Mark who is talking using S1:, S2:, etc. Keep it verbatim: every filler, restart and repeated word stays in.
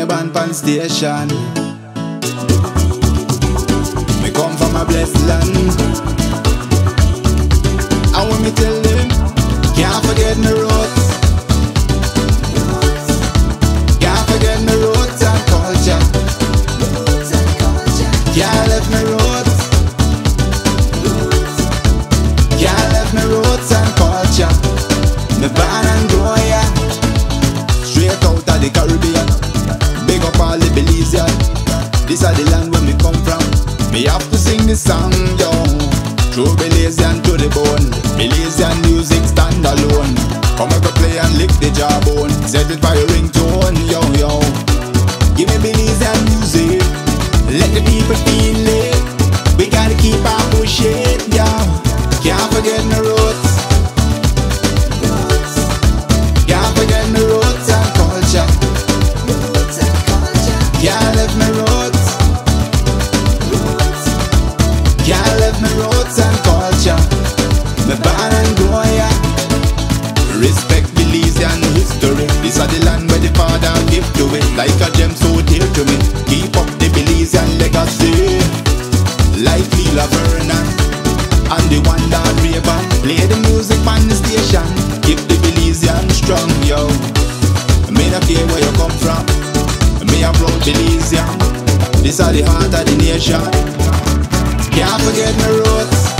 S1: band pan station. Me come from a blessed land, and when me tell them, can't forget me roots, can't forget me roots and culture, can't let me roots, can't let me roots and culture. Me born and grow ya, straight out of the Caribbean. Big up all the Belizean. This is the land where me come from. Me have to sing this song, yo. True Belizean to the bone. Belizean music stand alone. Come up play and lick the jawbone. Set it for your ringtone, yo yo. Give me Belizean music, let the people feel it. We gotta keep on pushing, yo. Can't forget my roots, can't forget my roots and culture, can't leave my roots, can't leave my roots and culture. Me born and grow ya. Respect Belizean history. This is the land where the father give to it. Like a gem so dear to me. Keep up the Belizean legacy. Like Lila Vernon and the one that Raven. Play the music on the station. Keep the Belizean strong, yo. Me not care where you come from. Me a proud Belizean. This is the heart of the nation. Can't forget my roots,